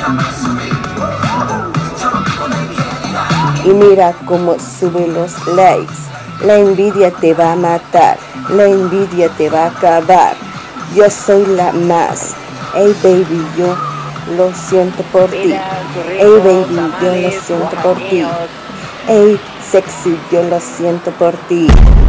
Y mira cómo suben los likes. La envidia te va a matar, la envidia te va a acabar. Yo soy la más. Hey baby, yo lo siento por ti. Hey baby, yo lo siento por ti. Hey sexy, yo lo siento por ti.